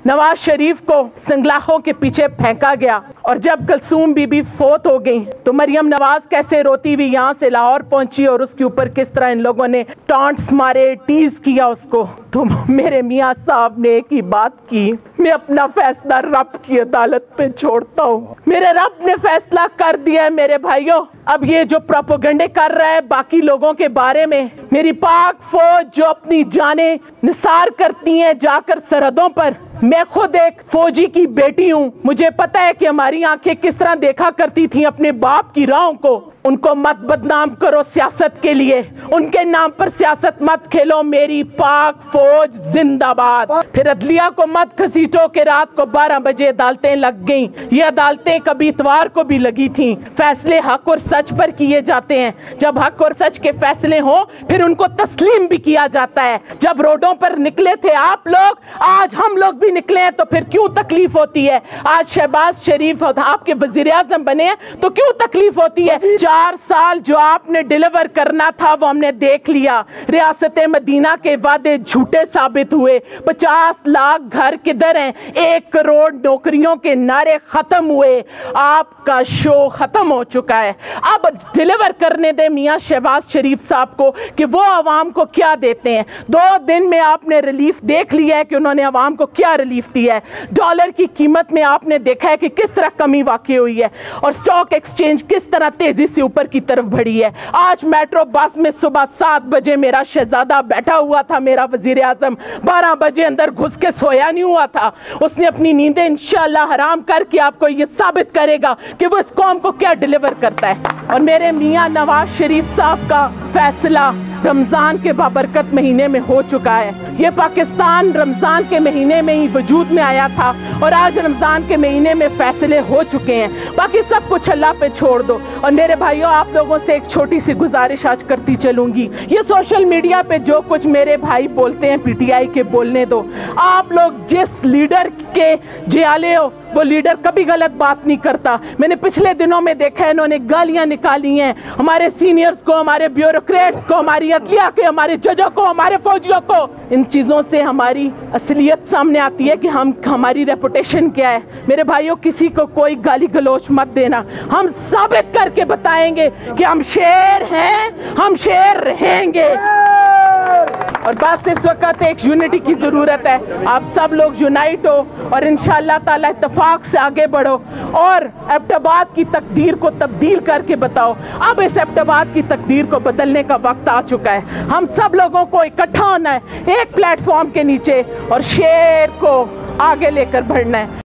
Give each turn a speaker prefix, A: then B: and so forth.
A: नवाज शरीफ को संगलाहों के पीछे फेंका गया। और जब कुलसूम बीबी फोत हो गई तो मरियम नवाज कैसे रोती हुई यहाँ से लाहौर पहुंची और उसके ऊपर किस तरह इन लोगों ने टॉन्ट्स मारे, टीज किया उसको। तो मेरे मियाँ साहब ने एक ही बात की, मैं अपना फैसला रब की अदालत पे छोड़ता हूँ। मेरे रब ने फैसला कर दिया है मेरे भाइयों। अब ये जो प्रोपोगंडे कर रहा है बाकी लोगों के बारे में, मेरी पाक फौज जो अपनी जानें निसार करती हैं जाकर सरहदों पर, मैं खुद एक फौजी की बेटी हूँ। मुझे पता है कि हमारी आंखें किस तरह देखा करती थी अपने बाप की राहों को। उनको मत बदनाम करो सियासत के लिए, उनके नाम पर सियासत मत खेलो। मेरी पाक फौज जिंदाबाद। फिर अदलिया को मत घसीटो कि रात को 12 बजे अदालतें लग गईं। ये अदालतें कभी इतवार को भी लगी थीं। फैसले हक और सच पर किए जाते हैं। जब हक और सच के फैसले हो फिर उनको तस्लीम भी किया जाता है। जब रोडों पर निकले थे आप लोग, आज हम लोग भी निकले हैं, तो फिर क्यों तकलीफ होती है? आज शहबाज शरीफ आपके वजीर आजम बने हैं तो क्यों तकलीफ होती है? 4 साल जो आपने डिलीवर करना था वो हमने देख लिया। रियासत मदीना के वादे झूठे साबित हुए। 50 लाख घर किधर हैं? 1 करोड़ नौकरियों के नारे खत्म हुए। आपका शो खत्म हो चुका है। अब डिलीवर करने दे मियां शहबाज शरीफ साहब को कि वो आवाम को क्या देते हैं। 2 दिन में आपने रिलीफ देख लिया है कि उन्होंने आवाम को क्या रिलीफ दिया है। डॉलर की कीमत में आपने देखा है कि किस तरह कमी वाकई हुई है और स्टॉक एक्सचेंज किस तरह तेजी से ऊपर की तरफ बढ़ी है। आज मेट्रो बस में सुबह 7 बजे मेरा शहजादा बैठा हुआ था, मेरा वजीर आजम 12 बजे अंदर घुस के सोया नहीं हुआ था। उसने अपनी नींदें इंशाअल्लाह हराम करके आपको ये साबित करेगा कि वो इस कौम को क्या डिलीवर करता है। और मेरे मियां नवाज शरीफ साहब का फैसला रमजान के बाबरकत महीने में हो चुका है। ये पाकिस्तान रमजान के महीने में ही वजूद में आया था और आज रमजान के महीने में फैसले हो चुके हैं। बाकी सब कुछ अल्लाह पे छोड़ दो। और मेरे भाइयों, आप लोगों से एक छोटी सी गुजारिश आज करती चलूंगी। ये सोशल मीडिया पे जो कुछ मेरे भाई बोलते हैं पीटीआई के, बोलने दो। आप लोग जिस लीडर के जियाले हो वो लीडर कभी गलत बात नहीं करता। मैंने पिछले दिनों में देखा है इन्होंने गालियां निकाली हैं हमारे सीनियर्स को, हमारे ब्यूरोक्रेट्स को, हमारी अदलिया के, हमारे जजों को, हमारे फौजियों को। इन चीज़ों से हमारी असलियत सामने आती है कि हमारी रेपुटेशन क्या है। मेरे भाइयों, किसी को कोई गाली गलोच मत देना। हम साबित करके बताएंगे कि हम शेर हैं, हम शेर रहेंगे। और बस इस वक्त एक यूनिटी की ज़रूरत है। आप सब लोग यूनाइट हो और इंशाअल्लाह ताला इत्तेफाक से आगे बढ़ो और एबटाबाद की तकदीर को तब्दील करके बताओ। अब इस एबटाबाद की तकदीर को बदलने का वक्त आ चुका है। हम सब लोगों को इकट्ठा होना है एक प्लेटफॉर्म के नीचे और शेर को आगे लेकर बढ़ना है।